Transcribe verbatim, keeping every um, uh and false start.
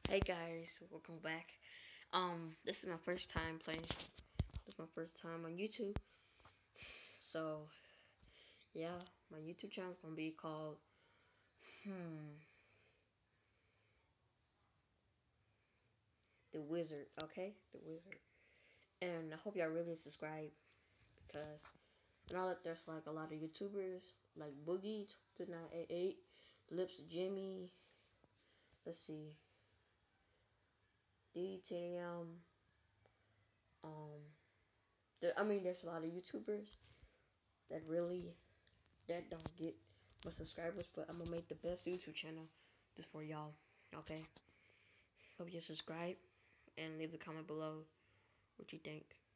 Hey guys, welcome back. Um, this is my first time playing. This is my first time on YouTube. So, yeah, my YouTube channel is gonna be called Hmm The Wizard. Okay, The Wizard. And I hope y'all really subscribe because I know that there's like a lot of YouTubers like Boogie two nine eight eight, Lips Jimmy. Let's see, D T M. Um, there, I mean, there's a lot of YouTubers that really that don't get my subscribers, but I'm gonna make the best YouTube channel just for y'all. Okay. Hope you subscribe and leave a comment below what you think.